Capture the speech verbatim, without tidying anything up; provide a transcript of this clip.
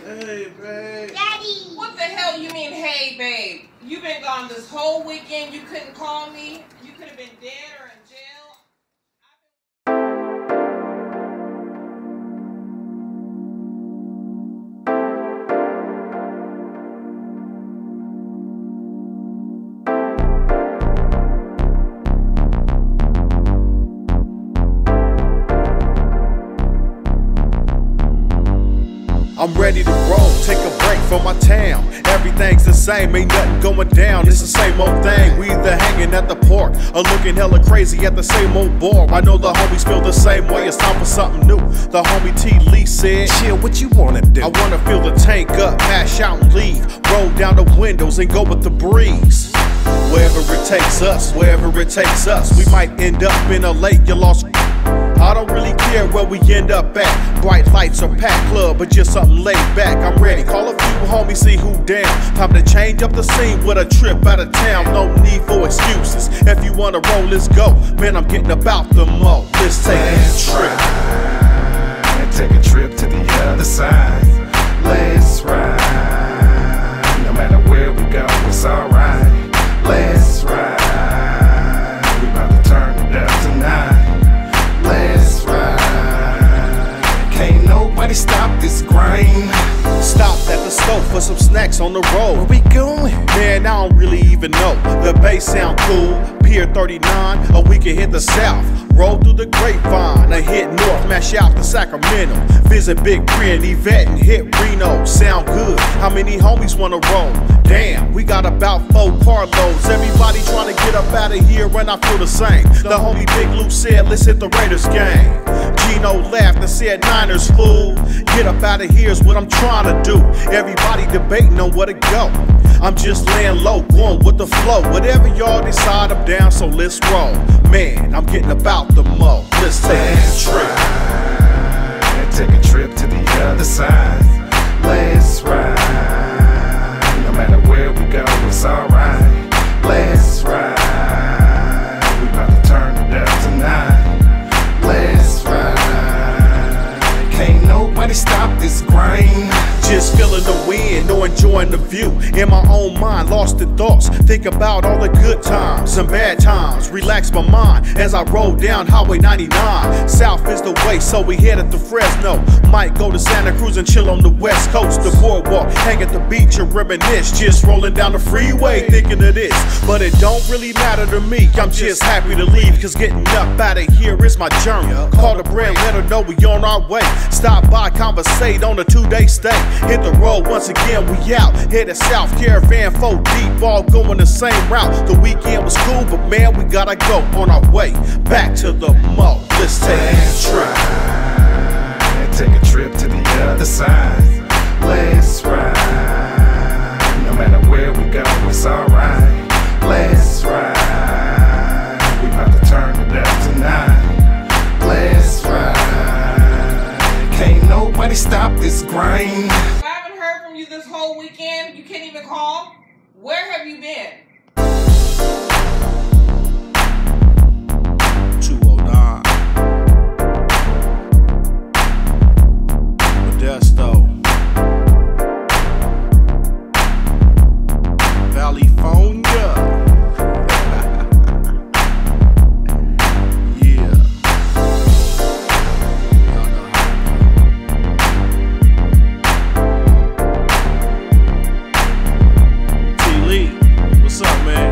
Hey, babe. Daddy. What the hell you mean, hey, babe? You've been gone this whole weekend. You couldn't call me. You could have been dead or in jail. I'm ready to roll, take a break from my town. Everything's the same, ain't nothing going down. It's the same old thing. We either hanging at the park or looking hella crazy at the same old bar. I know the homies feel the same way. It's time for something new. The homie T. Lee said, chill, what you wanna do? I wanna fill the tank up, mash out and leave. Roll down the windows and go with the breeze. Wherever it takes us, wherever it takes us. We might end up in a lake, you lost. I don't really care where we end up at. Bright lights or packed club, but just something laid back. I'm ready. Call a few homies, see who down. Time to change up the scene with a trip out of town. No need for excuses. If you wanna roll, let's go. Man, I'm getting about the mo. Let's take Let's a trip. ride and take a trip to the other side. Let's ride. No matter where we go, it's alright. Let's ride. We about to turn it up tonight. Let's ride. Can't nobody stop this grind. Stopped at the stove for some snacks on the road. Where we going? Man, I don't really even know. The bass sound cool. Pier thirty-nine, or we can hit the south. Roll through the grapevine, or hit north, mash out to Sacramento. Visit Big Bree and Yvette and hit Reno. Sound good. How many homies wanna roll? Damn, we got about four carloads. Everybody trying to get up out of here, and I feel the same. The homie Big Lou said, let's hit the Raiders game. Gino laughed and said, Niners, fool. Get up out of here is what I'm trying to do. Everybody debating on where to go. I'm just laying low, going with the flow. Whatever y'all decide, I'm down, so let's roll. Man, I'm getting about the mo. Let's take Let's a trip. ride and take a trip to the other side. Let's ride. No matter where we go, it's alright. Let's ride. We about to turn it up tonight. Let's ride. Can't nobody stop this grind. Just feeling the wind or enjoying the view. In my own mind, lost in thoughts. Think about all the good times and bad times. Relax my mind as I roll down Highway ninety-nine. South is the way, so we headed to Fresno. Might go to Santa Cruz and chill on the west coast. The boardwalk, hang at the beach and reminisce. Just rolling down the freeway thinking of this. But it don't really matter to me. I'm just happy to leave, cause getting up out of here is my journey. Call the brand, let her know we on our way. Stop by, conversate on a two-day stay. Hit the road once again, we out. Headed south, caravan four deep, all going the same route. The weekend was cool, but man, we gotta go on our way back to the mo. Let's take Let's a trip. ride and take a trip to the other side. Let's ride. No matter where we go, it's alright. Let's ride. We about to turn it up tonight. Let's ride. Can't nobody stop this grind. If I haven't heard from you this whole weekend, you can't even call. Where have you been? two oh nine Modesto, California. Yeah. Y'all know how it go. T. Lee, what's up, man?